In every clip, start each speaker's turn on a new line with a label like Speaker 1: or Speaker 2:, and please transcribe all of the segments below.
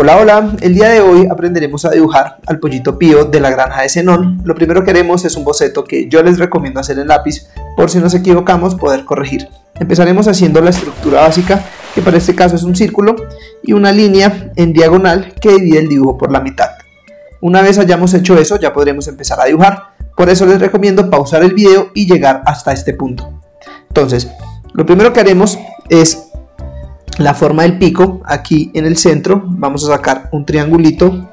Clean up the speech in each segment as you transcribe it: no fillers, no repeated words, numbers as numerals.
Speaker 1: Hola, hola, el día de hoy aprenderemos a dibujar al pollito Pío de la granja de Zenón. Lo primero que haremos es un boceto que yo les recomiendo hacer en lápiz, por si nos equivocamos poder corregir. Empezaremos haciendo la estructura básica, que para este caso es un círculo y una línea en diagonal que divide el dibujo por la mitad. Una vez hayamos hecho eso, ya podremos empezar a dibujar. Por eso les recomiendo pausar el video y llegar hasta este punto. Entonces, lo primero que haremos es la forma del pico. Aquí en el centro vamos a sacar un triangulito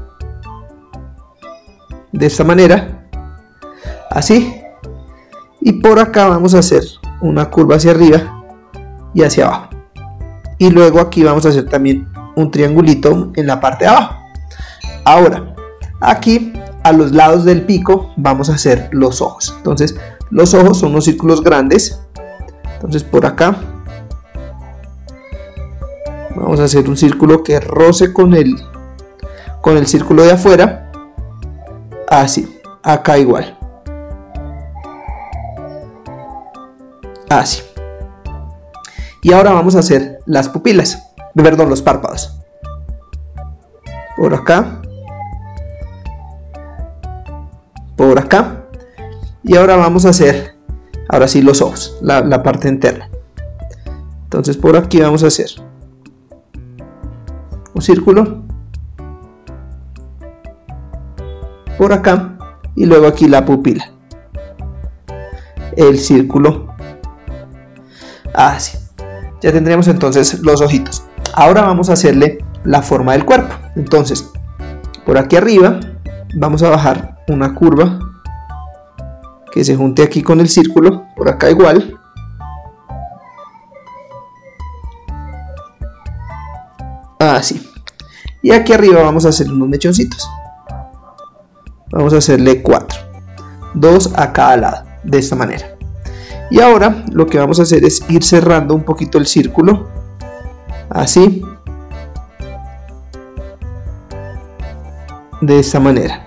Speaker 1: de esta manera, así, y por acá vamos a hacer una curva hacia arriba y hacia abajo, y luego aquí vamos a hacer también un triangulito en la parte de abajo. Ahora aquí a los lados del pico vamos a hacer los ojos. Entonces los ojos son unos círculos grandes. Entonces por acá vamos a hacer un círculo que roce con el círculo de afuera, así, acá igual, así. Y ahora vamos a hacer las pupilas, perdón, los párpados, por acá, por acá, y ahora vamos a hacer, ahora sí, los ojos, la parte interna. Entonces por aquí vamos a hacer un círculo por acá y luego aquí la pupila, el círculo, así. Ya tendremos entonces los ojitos. Ahora vamos a hacerle la forma del cuerpo. Entonces por aquí arriba vamos a bajar una curva que se junte aquí con el círculo, por acá igual, así. Y aquí arriba vamos a hacer unos mechoncitos. Vamos a hacerle 4, 2 a cada lado, de esta manera. Y ahora lo que vamos a hacer es ir cerrando un poquito el círculo, así, de esta manera,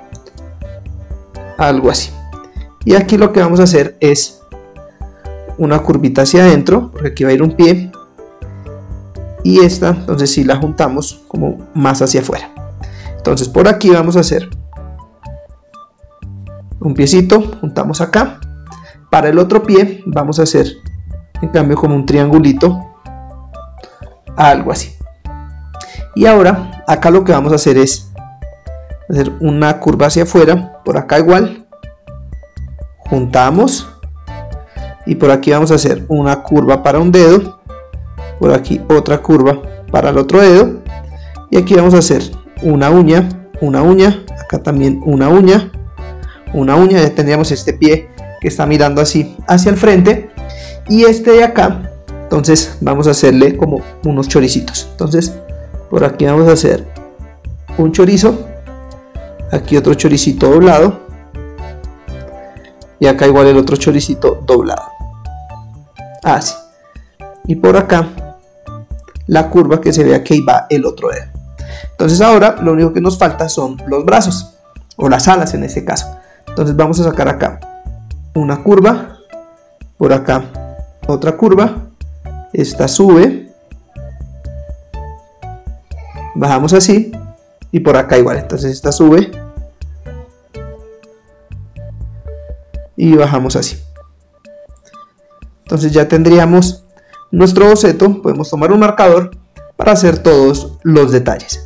Speaker 1: algo así. Y aquí lo que vamos a hacer es una curvita hacia adentro, porque aquí va a ir un pie, y esta, entonces si la juntamos como más hacia afuera. Entonces por aquí vamos a hacer un piecito, juntamos acá. Para el otro pie vamos a hacer en cambio como un triangulito, algo así. Y ahora acá lo que vamos a hacer es hacer una curva hacia afuera, por acá igual, juntamos, y por aquí vamos a hacer una curva para un dedo, por aquí otra curva para el otro dedo, y aquí vamos a hacer una uña, acá también una uña, ya tendríamos este pie que está mirando así hacia el frente, y este de acá, entonces vamos a hacerle como unos choricitos. Entonces por aquí vamos a hacer un chorizo, aquí otro choricito doblado, y acá igual el otro choricito doblado, así. Y por acá la curva que se vea que ahí va el otro dedo. Entonces ahora lo único que nos falta son los brazos, o las alas en este caso. Entonces vamos a sacar acá una curva, por acá otra curva, esta sube, bajamos así, y por acá igual, entonces esta sube y bajamos así. Entonces ya tendríamos nuestro boceto. Podemos tomar un marcador para hacer todos los detalles.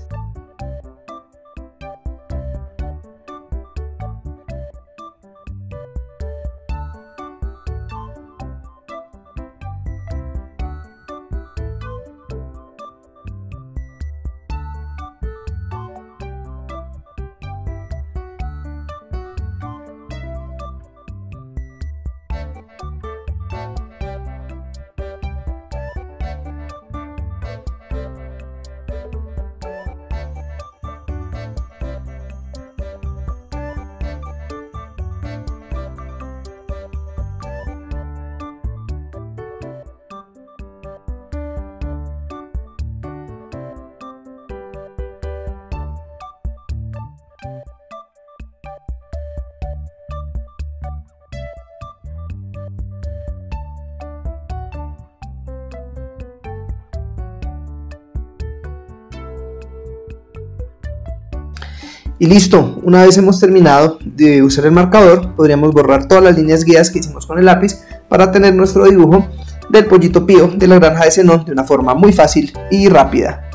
Speaker 1: Y listo, una vez hemos terminado de usar el marcador, podríamos borrar todas las líneas guías que hicimos con el lápiz para tener nuestro dibujo del pollito Pío de la granja de Zenón de una forma muy fácil y rápida.